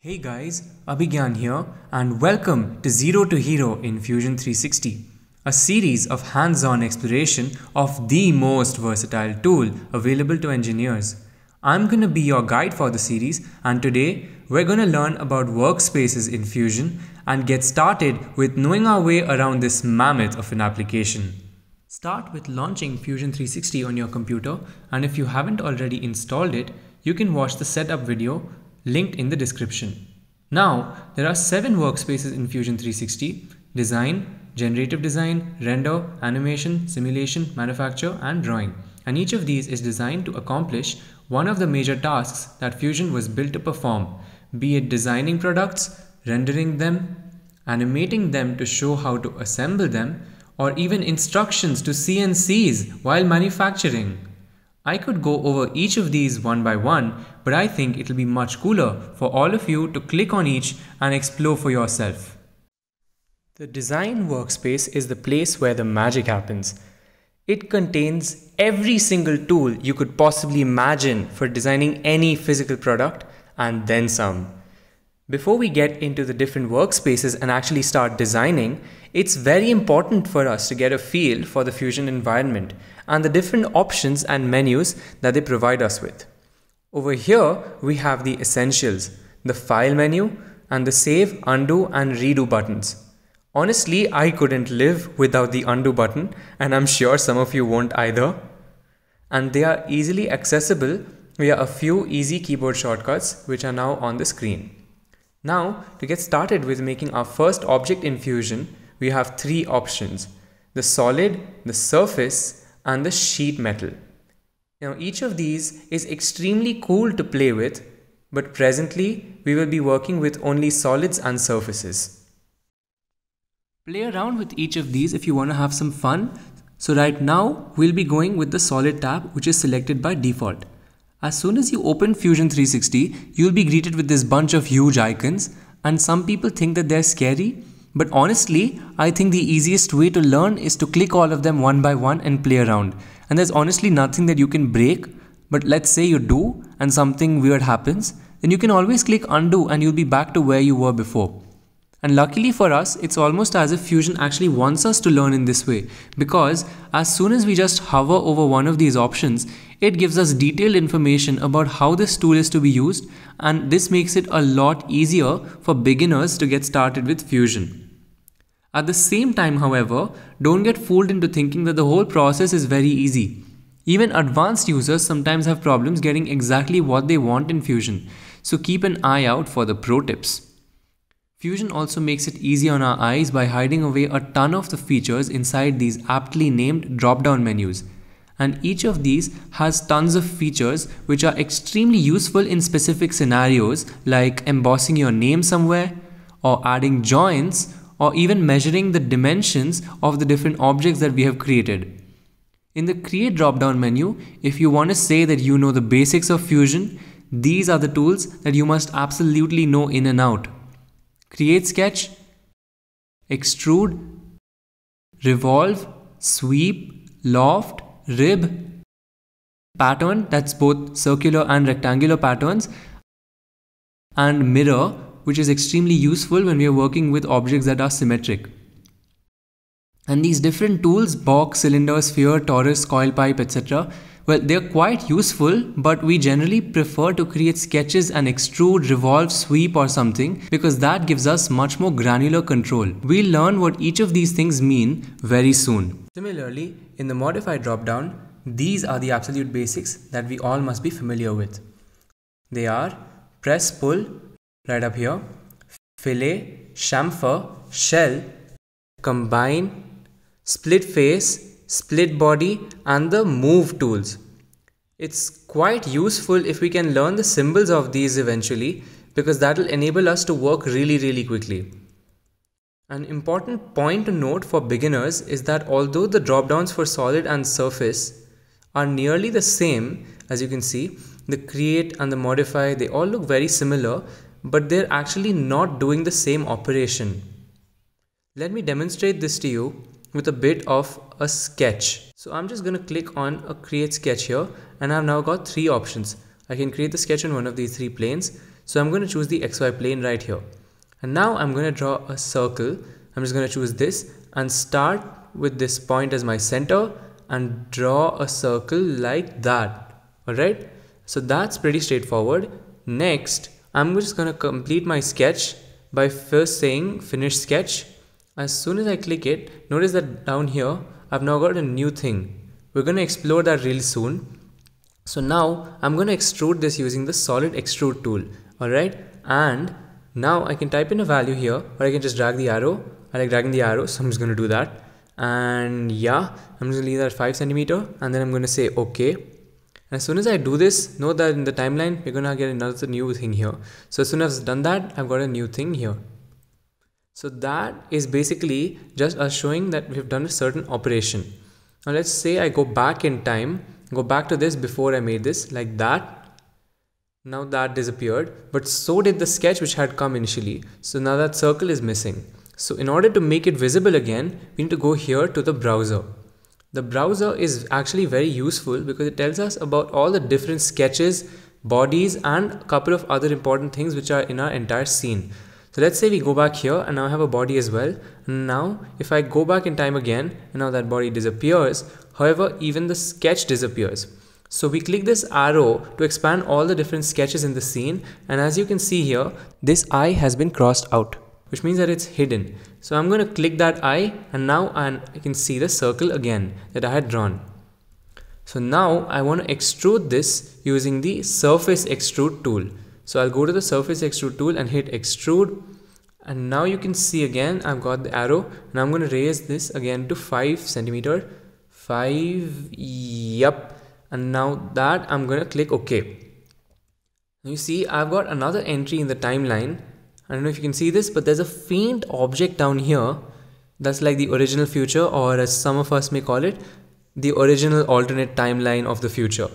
Hey guys, Abhigyan here and welcome to Zero to Hero in Fusion 360, a series of hands-on exploration of the most versatile tool available to engineers. I'm going to be your guide for the series, and today we're going to learn about workspaces in Fusion and get started with knowing our way around this mammoth of an application. Start with launching Fusion 360 on your computer, and if you haven't already installed it, you can watch the setup video linked in the description. Now, there are 7 workspaces in Fusion 360: Design, Generative Design, Render, Animation, Simulation, Manufacture, and Drawing. And each of these is designed to accomplish one of the major tasks that Fusion was built to perform, be it designing products, rendering them, animating them to show how to assemble them, or even instructions to CNCs while manufacturing. I could go over each of these one by one, but I think it'll be much cooler for all of you to click on each and explore for yourself. The design workspace is the place where the magic happens. It contains every single tool you could possibly imagine for designing any physical product and then some. Before we get into the different workspaces and actually start designing, it's very important for us to get a feel for the Fusion environment and the different options and menus that they provide us with. Over here, we have the essentials, the file menu, and the save, undo, and redo buttons. Honestly, I couldn't live without the undo button, and I'm sure some of you won't either. And they are easily accessible via a few easy keyboard shortcuts which are now on the screen. Now, to get started with making our first object in Fusion, we have 3 options: the solid, the surface, and the sheet metal. Now, each of these is extremely cool to play with, but presently we will be working with only solids and surfaces. Play around with each of these if you want to have some fun. So right now, we'll be going with the solid tab, which is selected by default. As soon as you open Fusion 360, you'll be greeted with this bunch of huge icons, and some people think that they're scary, but honestly, I think the easiest way to learn is to click all of them one by one and play around. And there's honestly nothing that you can break, but let's say you do and something weird happens, then you can always click undo and you'll be back to where you were before. And luckily for us, it's almost as if Fusion actually wants us to learn in this way, because as soon as we just hover over one of these options, it gives us detailed information about how this tool is to be used, and this makes it a lot easier for beginners to get started with Fusion. At the same time, however, don't get fooled into thinking that the whole process is very easy. Even advanced users sometimes have problems getting exactly what they want in Fusion, so keep an eye out for the pro tips. Fusion also makes it easy on our eyes by hiding away a ton of the features inside these aptly named drop-down menus. And each of these has tons of features which are extremely useful in specific scenarios, like embossing your name somewhere, or adding joints, or even measuring the dimensions of the different objects that we have created. In the Create drop-down menu, if you want to say that you know the basics of Fusion, these are the tools that you must absolutely know in and out: Create Sketch, Extrude, Revolve, Sweep, Loft, Rib, Pattern, that's both circular and rectangular patterns, and Mirror, which is extremely useful when we are working with objects that are symmetric. And these different tools, box, cylinder, sphere, torus, coil pipe, etc., well, they're quite useful, but we generally prefer to create sketches and extrude, revolve, sweep or something, because that gives us much more granular control. We'll learn what each of these things mean very soon. Similarly, in the modify dropdown, these are the absolute basics that we all must be familiar with. They are press pull, right up here, fillet, chamfer, shell, combine, split face, split body, and the move tools. It's quite useful if we can learn the symbols of these eventually, because that will enable us to work really quickly. An important point to note for beginners is that although the drop-downs for solid and surface are nearly the same, as you can see, the create and the modify, they all look very similar, but they're actually not doing the same operation. Let me demonstrate this to you with a bit of a sketch. So I'm just going to click on a create sketch here, and I've now got 3 options. I can create the sketch on one of these 3 planes. So I'm going to choose the XY plane right here. And now I'm going to draw a circle. I'm just going to choose this and start with this point as my center and draw a circle like that. Alright, so that's pretty straightforward. Next, I'm just going to complete my sketch by first saying finish sketch. As soon as I click it, notice that down here, I've now got a new thing. We're going to explore that really soon. So now I'm going to extrude this using the solid extrude tool. Alright, and now I can type in a value here, or I can just drag the arrow. I like dragging the arrow, so I'm just going to do that. And yeah, I'm just going to leave that 5 centimeter, and then I'm going to say OK. And as soon as I do this, note that in the timeline, we're going to get another new thing here. So as soon as I've done that, I've got a new thing here. So that is basically just us showing that we've done a certain operation. Now let's say I go back in time, go back to this before I made this, like that. Now that disappeared, but so did the sketch which had come initially. So now that circle is missing. So in order to make it visible again, we need to go here to the browser. The browser is actually very useful because it tells us about all the different sketches, bodies, and a couple of other important things which are in our entire scene. So let's say we go back here and now I have a body as well. And now if I go back in time again, and now that body disappears, however, even the sketch disappears. So we click this arrow to expand all the different sketches in the scene. And as you can see here, this eye has been crossed out, which means that it's hidden. So I'm going to click that eye, and now I can see the circle again that I had drawn. So now I want to extrude this using the surface extrude tool. So I'll go to the surface extrude tool and hit extrude, and now you can see again I've got the arrow, and I'm going to raise this again to 5 centimeter. 5, yep. And now that I'm going to click OK. You see I've got another entry in the timeline. I don't know if you can see this, but there's a faint object down here that's like the original future, or as some of us may call it, the original alternate timeline of the future.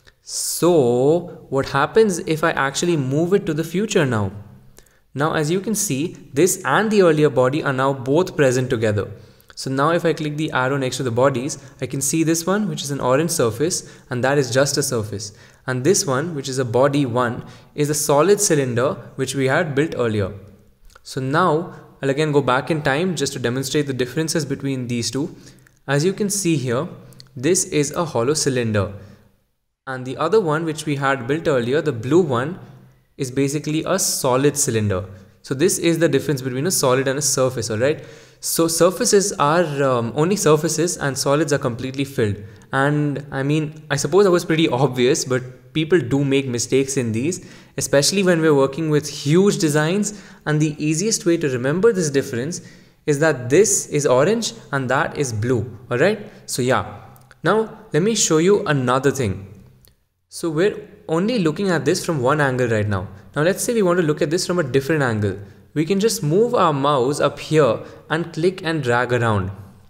So what happens if I actually move it to the future now? Now as you can see, this and the earlier body are now both present together. So now if I click the arrow next to the bodies, I can see this one, which is an orange surface, and that is just a surface. And this one, which is a body 1, is a solid cylinder which we had built earlier. So now I'll again go back in time just to demonstrate the differences between these two. As you can see here, this is a hollow cylinder. And the other one which we had built earlier, the blue one, is basically a solid cylinder. So this is the difference between a solid and a surface, alright? So surfaces are only surfaces and solids are completely filled. And I mean, I suppose that was pretty obvious, but people do make mistakes in these, especially when we're working with huge designs. And the easiest way to remember this difference is that this is orange and that is blue, alright? So yeah, now let me show you another thing. So we're only looking at this from one angle right now. Now let's say we want to look at this from a different angle. We can just move our mouse up here and click and drag around.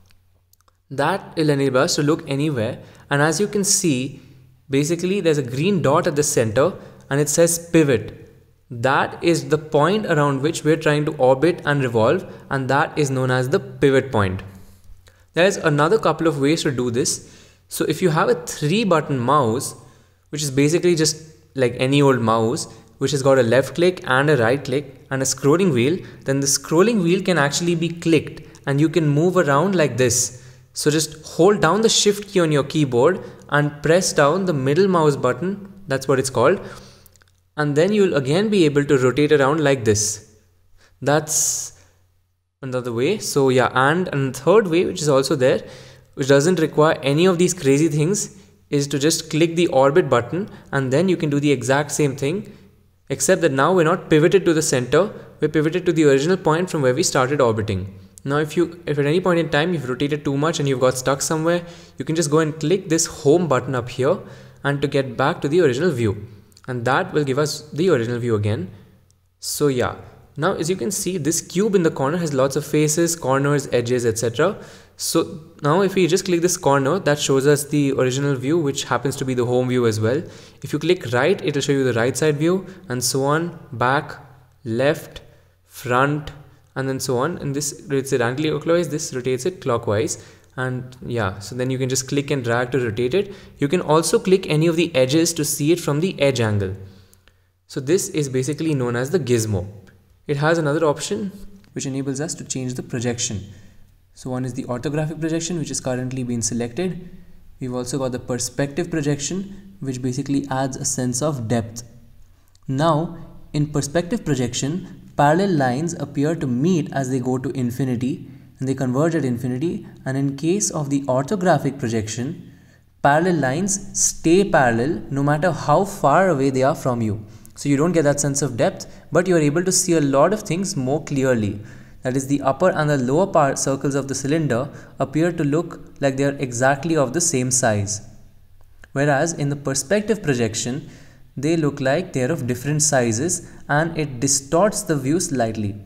That will enable us to look anywhere. And as you can see, basically there's a green dot at the center and it says pivot. That is the point around which we're trying to orbit and revolve, and that is known as the pivot point. There's another couple of ways to do this. So if you have a 3-button mouse, which is basically just like any old mouse, which has got a left click and a right click and a scrolling wheel, then the scrolling wheel can actually be clicked and you can move around like this. So just hold down the shift key on your keyboard and press down the middle mouse button, that's what it's called, and then you'll again be able to rotate around like this. That's another way. So yeah, and a third way which is also there, which doesn't require any of these crazy things, is to just click the orbit button and then you can do the exact same thing, except that now we're not pivoted to the center, we're pivoted to the original point from where we started orbiting. Now if at any point in time you've rotated too much and you've got stuck somewhere, you can just go and click this home button up here and to get back to the original view, and that will give us the original view again. So yeah, now as you can see, this cube in the corner has lots of faces, corners, edges, etc. So now if we just click this corner, that shows us the original view, which happens to be the home view as well. If you click right, it will show you the right side view, and so on, back, left, front, and then so on. And this rotates it anti-clockwise, this rotates it clockwise. And yeah, so then you can just click and drag to rotate it. You can also click any of the edges to see it from the edge angle. So this is basically known as the gizmo. It has another option which enables us to change the projection. So one is the orthographic projection, which is currently being selected. We've also got the perspective projection, which basically adds a sense of depth. Now, in perspective projection, parallel lines appear to meet as they go to infinity and they converge at infinity. And in case of the orthographic projection, parallel lines stay parallel no matter how far away they are from you. So you don't get that sense of depth, but you are able to see a lot of things more clearly. That is, the upper and the lower circles of the cylinder appear to look like they are exactly of the same size. Whereas in the perspective projection, they look like they are of different sizes and it distorts the view slightly.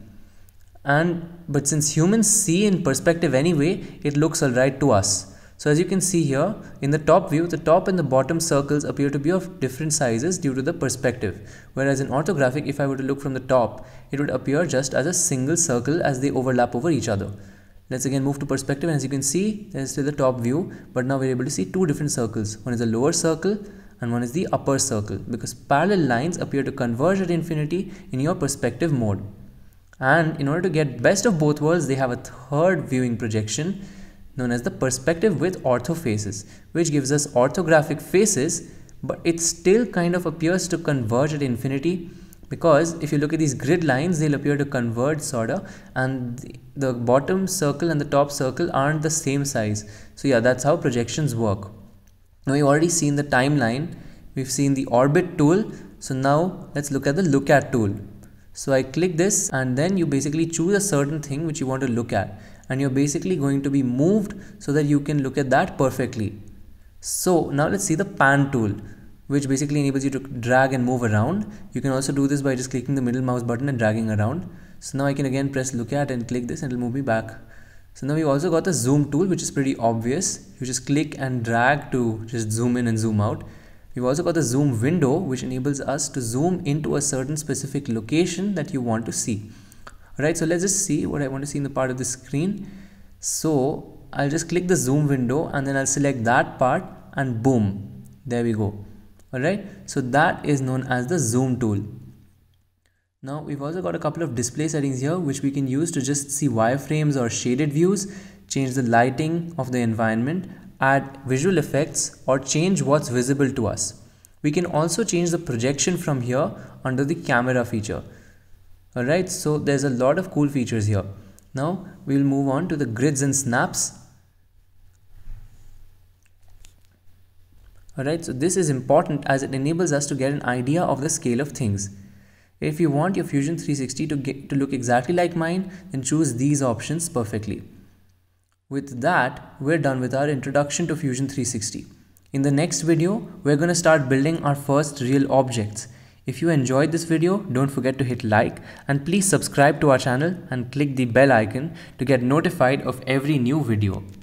But since humans see in perspective anyway, it looks alright to us. So as you can see here, in the top view, the top and the bottom circles appear to be of different sizes due to the perspective. Whereas in orthographic, if I were to look from the top, it would appear just as a single circle as they overlap over each other. Let's again move to perspective, and as you can see, there is still the top view, but now we're able to see two different circles. One is the lower circle and one is the upper circle, because parallel lines appear to converge at infinity in your perspective mode. And in order to get best of both worlds, they have a third viewing projection known as the perspective with ortho faces, which gives us orthographic faces, but it still kind of appears to converge at infinity, because if you look at these grid lines, they'll appear to converge sorta, and the bottom circle and the top circle aren't the same size. So yeah, that's how projections work. Now we've already seen the timeline, we've seen the orbit tool, so now let's look at the look at tool. So I click this and then you basically choose a certain thing which you want to look at, and you're basically going to be moved so that you can look at that perfectly. So now let's see the pan tool, which basically enables you to drag and move around. You can also do this by just clicking the middle mouse button and dragging around. So now I can again press look at and click this and it'll move me back. So now we've also got the zoom tool, which is pretty obvious. You just click and drag to just zoom in and zoom out. We've also got the zoom window, which enables us to zoom into a certain specific location that you want to see. Alright, so let's just see what I want to see in the part of the screen. So I'll just click the zoom window and then I'll select that part and boom, there we go. Alright, so that is known as the zoom tool. Now we've also got a couple of display settings here which we can use to just see wireframes or shaded views, change the lighting of the environment, add visual effects, or change what's visible to us. We can also change the projection from here under the camera feature. Alright, so there's a lot of cool features here. Now we'll move on to the grids and snaps. Alright, so this is important as it enables us to get an idea of the scale of things. If you want your Fusion 360 to look exactly like mine, then choose these options perfectly. With that, we're done with our introduction to Fusion 360. In the next video, we're going to start building our first real objects. If you enjoyed this video, don't forget to hit like and please subscribe to our channel and click the bell icon to get notified of every new video.